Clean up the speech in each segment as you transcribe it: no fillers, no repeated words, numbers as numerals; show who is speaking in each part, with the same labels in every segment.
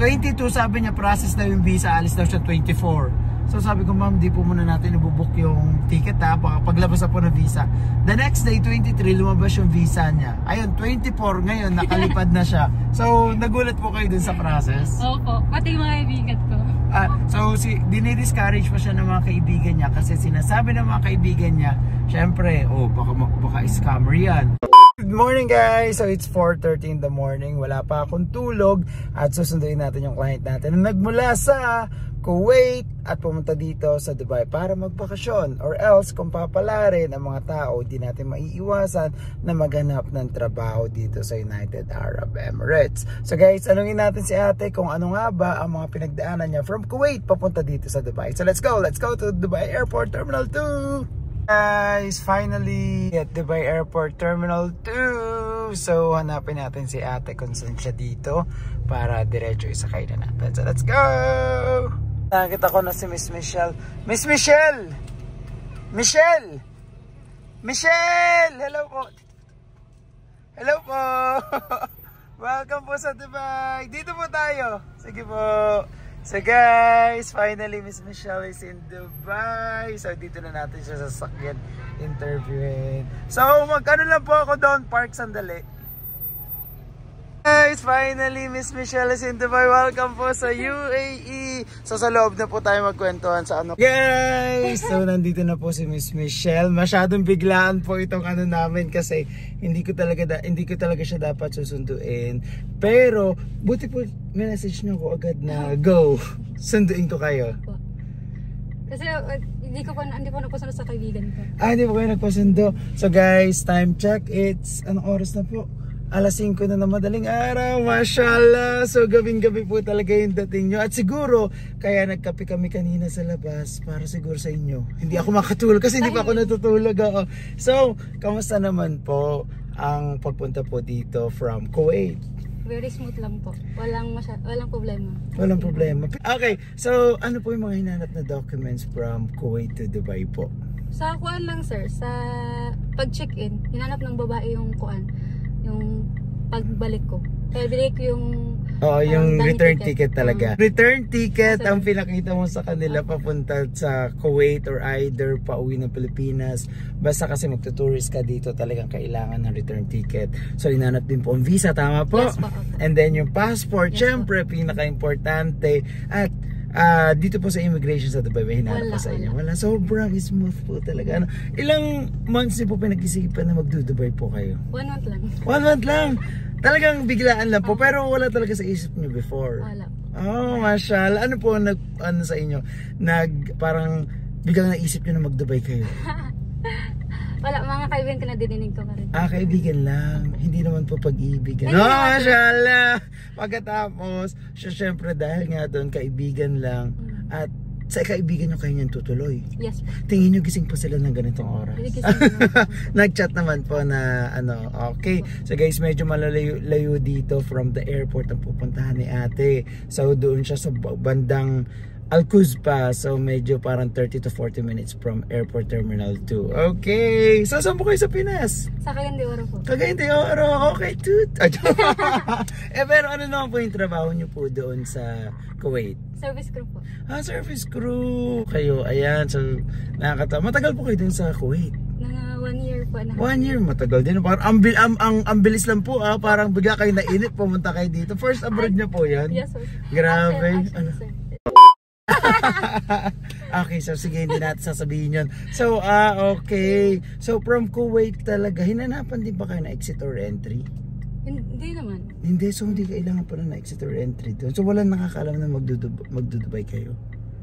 Speaker 1: 22 sabi niya process na yung visa, alis daw siya 24. So sabi ko, ma'am, di po muna natin ibubook yung ticket ha, baka paglabas na po ng visa. The next day, 23, lumabas yung visa niya. Ayun, 24 ngayon, nakalipad na siya. So, nagulat po kayo dun sa process?
Speaker 2: Opo, pati mga kaibigan ko.
Speaker 1: So, dinidiscourage pa siya ng mga kaibigan niya kasi sinasabi ng mga kaibigan niya, syempre, baka scammer yan. Good morning guys! So it's 4:30 in the morning. Wala pa akong tulog at susunduin natin yung client natin na nagmula sa Kuwait at pumunta dito sa Dubai para magbakasyon, or else kung papalarin ang mga tao, di natin maiiwasan na maghanap ng trabaho dito sa United Arab Emirates. So guys, tanungin natin si ate kung ano nga ba ang mga pinagdaanan niya from Kuwait papunta dito sa Dubai. So let's go to Dubai Airport Terminal 2. Guys, finally at Dubai Airport Terminal 2. So hanapin natin si ate kung saan siya dito para diretso isakay na natin. So let's go! Nakita ko na si Miss Michelle. Miss Michelle! Michelle! Michelle! Hello po! Hello po! Welcome po sa Dubai! Dito po tayo! Sige po! So guys, finally Miss Michelle is in Dubai. So dito na natin siya sasakyan interviewin. So magkano lang po ako doon, park sandali. Guys, finally Miss Michelle is in Dubai. Welcome po sa UAE. So sa loob na po tayo magkwentuhan sa ano. Guys, so nandito na po si Miss Michelle. Masyadong biglaan po itong ano namin kasi hindi ko talaga siya dapat susunduin. Pero buti po may message niyo ko agad na go. Sunduin ko kayo.
Speaker 2: Kasi hindi po nagpasundo sa kaibigan ko.
Speaker 1: Hindi po kayo nagpasundo. So guys, time check. It's anong oras na po? Alas 5 na madaling araw, mashallah. So gabing-gabi po talaga yung dating nyo. At siguro, kaya nagkape kami kanina sa labas para siguro sa inyo. Hindi ako makatulog kasi hindi pa ako natutulog. So, kamusta naman po ang pagpunta po dito from Kuwait?
Speaker 2: Very smooth lang po. Walang problema.
Speaker 1: Walang problema. Okay, so ano po yung mga hinanap na documents from Kuwait to Dubai po?
Speaker 2: Sa kuan lang sir, sa pag-check-in, hinanap ng babae yung kuan. Yung pagbalik ko. Kaya binigay ko yung
Speaker 1: yung return ticket talaga. Return ticket ang pinakita mo sa kanila papunta sa Kuwait or either pauwi ng Pilipinas. Basta kasi magtutourist ka dito, talagang kailangan ng return ticket. So inanap din po ang visa, tama po?
Speaker 2: Yes,
Speaker 1: and then yung passport, syempre pinaka-importante. At dito po sa immigration sa Dubai, may hinanap pa sa inyo. Wala. Sobrang smooth po talaga. Ilang months niyo po pinag-isipan na magdu-Dubai po kayo?
Speaker 2: 1 month lang.
Speaker 1: 1 month lang? Talagang biglaan lang po. Pero wala talaga sa isip niyo before?
Speaker 2: Wala.
Speaker 1: Oh, mashallah. Ano po ano sa inyo? Parang biglang naisip niyo na mag-Dubai kayo?
Speaker 2: Wala, mga kaibigan ko na dininig ko pa rin.
Speaker 1: Kaibigan lang. Hindi naman po pag-ibigan. No, mashallah. Pagkatapos, syempre dahil nga doon kaibigan lang. At sa kaibigan nyo kayo niyan tutuloy.
Speaker 2: Yes po.
Speaker 1: Tingin nyo gising pa sila ng ganitong oras. Nag-chat naman po na okay. So guys, medyo malalayo dito from the airport ang pupuntahan ni ate. So doon siya sa bandang Al-Quoz pa. So medyo parang 30 to 40 minutes from Airport Terminal 2. Okay. So saan po kayo sa Pinas?
Speaker 2: Sa Cagayan de Oro po.
Speaker 1: Cagayan de Oro. Okay, dude. Pero ano naman po yung trabaho nyo po doon sa Kuwait?
Speaker 2: Service crew po.
Speaker 1: Service crew. Kayo, ayan. So nakakatawa. Matagal po kayo doon sa Kuwait?
Speaker 2: 1 year po na.
Speaker 1: 1 year, matagal din. Parang ang bilis lang po. Parang bigla kayo nainit, pumunta kayo dito. First abroad niya po yan?
Speaker 2: Yes sir.
Speaker 1: Grabe.
Speaker 2: Actually, sir.
Speaker 1: Okay, so sige, hindi natin sasabihin yun. So, okay. So, from Kuwait talaga, hinanapan din ba kayo na exit or entry?
Speaker 2: Hindi naman.
Speaker 1: Hindi, so hindi kailangan pa na exit or entry doon. So, walang nakakaalam na magdudubay kayo?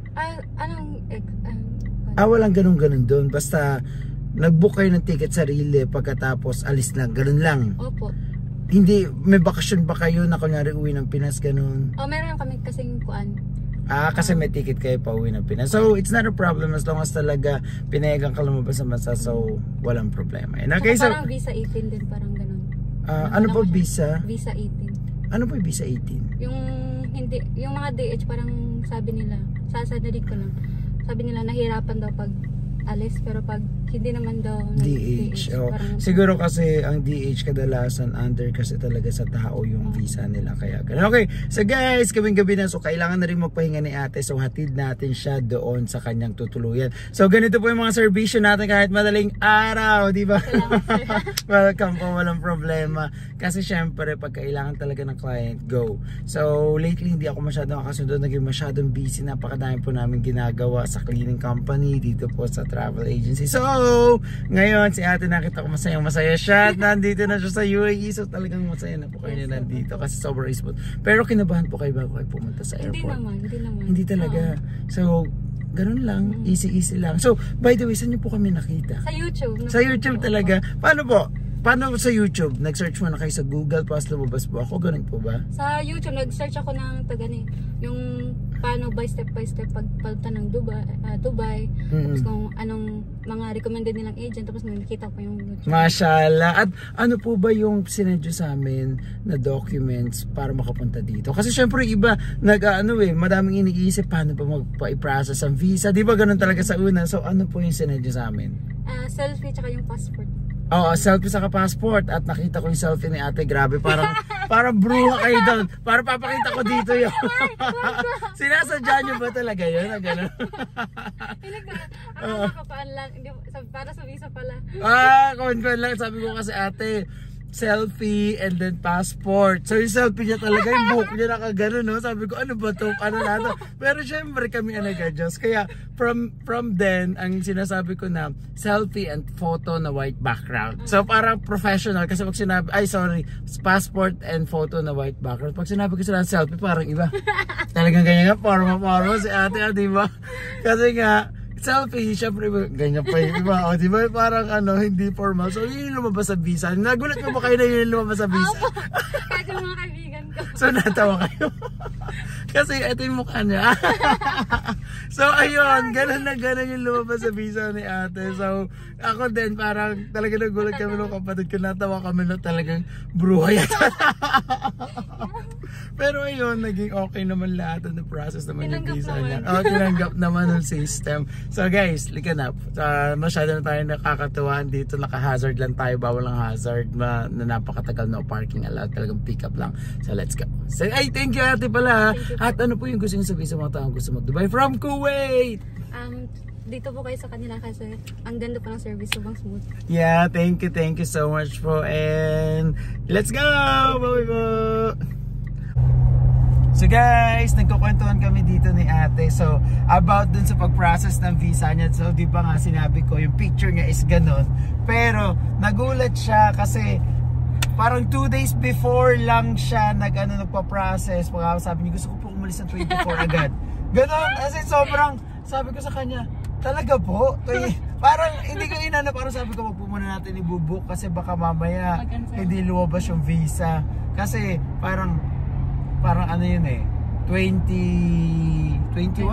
Speaker 1: Walang ganun-ganun doon. Basta, nag-book kayo ng ticket sarili, pagkatapos alis lang, ganun lang.
Speaker 2: Opo.
Speaker 1: Hindi, may bakasyon ba kayo na kunyari uwi ng Pinas, ganun?
Speaker 2: Meron kami kasing kuan.
Speaker 1: Kasi may ticket kayo pa uwi ng Pinas. So, it's not a problem as long as talaga pinayagan ka lumabas sa bansa. So, walang problema. Okay, so,
Speaker 2: parang visa 18 din, parang ganun.
Speaker 1: Ano po visa?
Speaker 2: Visa 18.
Speaker 1: Ano po yung visa 18?
Speaker 2: Yung mga DH parang sabi nila, sasadig ko lang. Sabi nila nahirapan daw pag alis, pero pag hindi naman daw
Speaker 1: DH. Oh. Siguro kasi ang DH kadalasan under kasi talaga sa tao yung visa nila, kaya ganun. Okay, so guys, kaming gabi na, so kailangan na rin magpahinga ni ate, so hatid natin siya doon sa kanyang tutuluyan. So ganito po yung mga serbisyo natin kahit madaling araw, di ba? Welcome po, walang problema. Kasi syempre pag kailangan talaga ng client, go. So lately hindi ako masyadong nakasundo, naging masyadong busy, napakadami po namin ginagawa sa cleaning company, dito po sa travel agency. So ngayon si ate, nakita ko masaya siya, nandito na siya sa UAE, so talagang masaya na po kayo na nandito kasi sobrang smooth. Pero kinabahan po kayo bago kayo pumunta sa airport?
Speaker 2: Hindi naman.
Speaker 1: Hindi talaga. So ganun lang, easy lang. So by the way, saan niyo po kami nakita?
Speaker 2: Sa YouTube.
Speaker 1: Sa YouTube talaga. Paano po? Paano sa YouTube? Nag-search mo na kayo sa Google, pas lumabas po ako, ganun po ba?
Speaker 2: Sa YouTube, nag-search ako ng yung paano by step pagpunta ng Dubai, tapos kung anong mga recommended nilang agent, tapos nakikita ko yung YouTube.
Speaker 1: Mashallah. At ano po ba yung sinedyo sa amin na documents para makapunta dito? Kasi syempre iba, madaming iniisip paano pa magpa-process ang visa. Di ba ganun talaga sa una? So ano po yung sinedyo sa amin?
Speaker 2: Selfie, tsaka yung passport.
Speaker 1: Oo, selfie sa passport, at nakita ko yung selfie ni ate, grabe, parang bruha kayo doon. Para papakita ko dito yun. Sinasadya nyo ba talaga yun? Gano'n?
Speaker 2: Para sa visa pala.
Speaker 1: Confirm lang, sabi ko kasi ate, selfie and then passport. So yung selfie niya talaga, yung buhok niya nakagano, no? Sabi ko, ano ba to? Ano na to? Pero syempre kami nag-adjust. Kaya from then, ang sinasabi ko na selfie and photo na white background. So parang professional kasi pag sinabi, passport and photo na white background. Pag sinabi ko sila selfie, parang iba. Talagang ganyan nga, forma si ate, di ba? Kasi nga, selfie, syempre ganyan pa yun, diba? O, diba? Parang hindi formal. So, yun yung lumabas sa visa. Nagulat mo ba kayo na yun yung lumabas sa visa?
Speaker 2: Kahit yung mga kaibigan ko.
Speaker 1: So, natawa kayo. Kasi ito yung mukha niya. So, ayun, ganun yung lumabas sa visa ni ate. So, ako din, parang talaga nagulat kami ng kapatid ko. Natawa kami na talagang bruha yata. Pero ayun, naging okay naman lahat ng process naman yung visa niya. Tinanggap naman ng system. So guys, lika na. Masyado na tayo nakakatuwaan dito. Naka-hazard lang tayo. Bawal ang hazard. Na napakatagal no parking. Allowed talagang pick up lang. So let's go. So, thank you ate pala. At ano po yung gusto nyo sabihin sa mga taong gusto mag-Dubai from Kuwait?
Speaker 2: Dito po kayo sa kanila kasi ang ganda pa ng service, sobrang smooth. Yeah,
Speaker 1: thank you so much po. And let's go! Bye po! So guys, nagkukwentuhan kami dito ni ate. So about dun sa pag-process ng visa niya. So di ba nga sinabi ko yung picture niya is ganun. Pero nagulat siya kasi parang 2 days before lang siya nagpa-process. Sabi niya, gusto ko po umalis ng 24 agad. Ganun, kasi sobrang, sabi ko sa kanya, talaga po? Parang hindi ko parang sabi ko, wag po muna natin ibubuk kasi baka mamaya hindi lumabas yung visa. Kasi parang yun 21?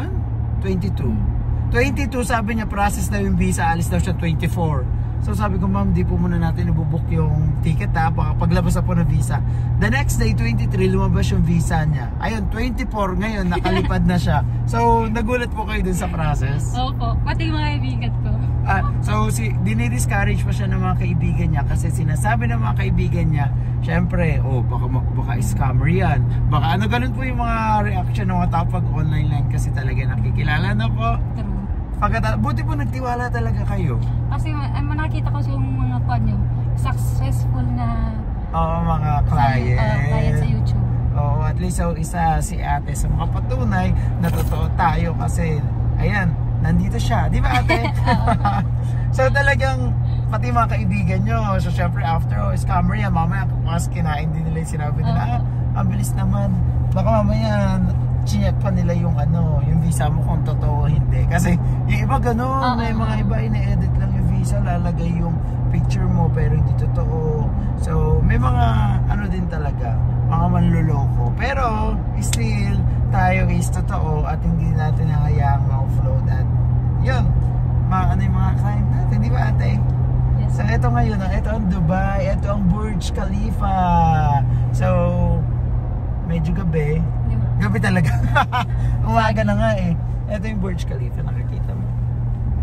Speaker 1: 22 sabi niya, process na yung visa, alis daw siya 24. So sabi ko, ma'am, di po muna natin ibubuk yung ticket baka paglabas na po ng visa. The next day, 23, lumabas yung visa niya. Ayun, 24 ngayon, nakalipad na siya. So nagulat po kayo dun sa process?
Speaker 2: Opo, pati mga kaibigan ko.
Speaker 1: So dinidiscourage pa siya ng mga kaibigan niya kasi sinasabi ng mga kaibigan niya, syempre, baka scammer yan. Baka ganun po yung mga reaction ng mga tao pag online lang kasi talaga nakikilala na po. Buti po nagtiwala talaga kayo.
Speaker 2: Kasi nakita ko yung mga successful na
Speaker 1: mga client
Speaker 2: sa YouTube.
Speaker 1: At least isa si ate sa mga patunay na totoo tayo kasi ayan, nandito siya, di ba ate? So talagang pati mga kaibigan nyo, so syempre after scammer yan, mamaya mas kinain din nila yung sinabi nila, ang bilis naman, baka mamaya chinek pa nila yung visa mo kung totoo o hindi. Kasi yung iba ganun, may mga iba ine-edit lang yung visa, lalagay yung picture mo pero hindi totoo. So may mga din talaga, mga manluloko. Pero still, tayo is totoo at hindi natin hahayaang ma-offload at yun, yung mga client natin, di ba ate?
Speaker 2: Yes.
Speaker 1: So ito ngayon, ito ang Dubai, ito ang Burj Khalifa. So medyo gabi talaga. Umaga na nga ito yung Burj Khalifa, nakikita mo.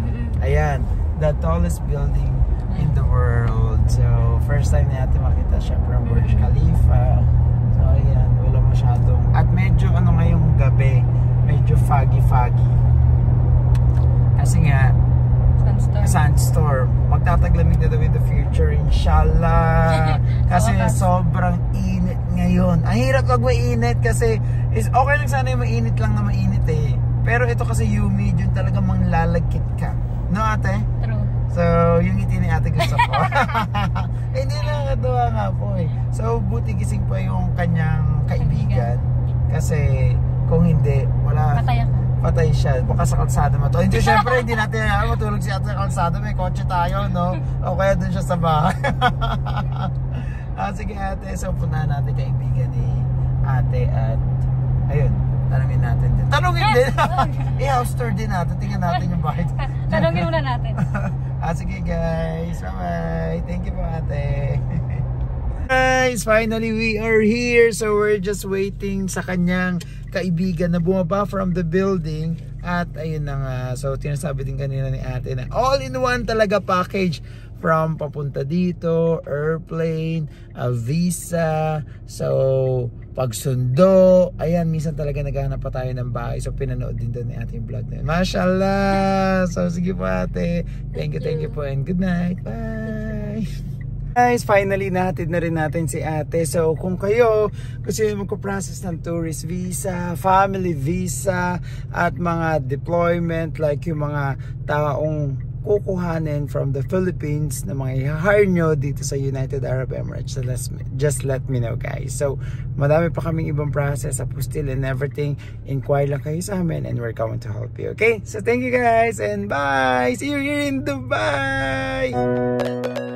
Speaker 1: Ayan, the tallest building in the world. So, first time natin makita syempre ang Burj Khalifa. So, ayan, wala masyadong. At medyo ngayong gabi, medyo foggy. Kasi nga, sandstorm. Magtataglamig na daw in the future, inshallah. Kasi sobrang init ngayon. Ang hirap pag mainit kasi okay lang sana yung mainit lang na mainit eh. Pero ito kasi humid, yun talaga manglalagkit ka. No, ate?
Speaker 2: True.
Speaker 1: So, yung ngiti ni ate gusto ko. Hindi nakakatuwa nga po eh. So, buti gising pa yung kanyang kaibigan. Kasi kung hindi, wala.
Speaker 2: Patay ako.
Speaker 1: Patay siya, baka sa kalsada mo to. Hindi, syempre, hindi natin matulog si ate sa kalsada. May kotse tayo, no? O kaya dun siya sa bahay. Sige ate, so puntahan natin kaibigan ni ate at ayun, tanongin natin din. Tanongin din! I-house tour din natin, tingnan natin yung bahay.
Speaker 2: Tanongin muna natin.
Speaker 1: Sige guys, bye-bye. Thank you po ate. Guys, finally we are here. So we're just waiting sa kanyang kaibigan na bumaba from the building. At ayun na nga. So tinasabi din kanina ni ate na all-in-one talaga package. From papunta dito, airplane, visa. So pagsundo, ayan, minsan talaga naghahanap pa tayo ng bahay. So pinanood din doon ni ate yung vlog na yun. Mashallah. So sige po ate. Thank you po and good night. Bye. Guys, finally nahatid na rin natin si ate. So kung kayo gusto nyo magko-process ng tourist visa, family visa, at mga deployment like yung mga taong kukuhanin from the Philippines na mga i-hire nyo dito sa United Arab Emirates, so just let me know guys. So madami pa kaming ibang process, apostille and everything. Inquire lang kayo sa amin and we're going to help you. Okay, so thank you guys and bye. See you here in Dubai.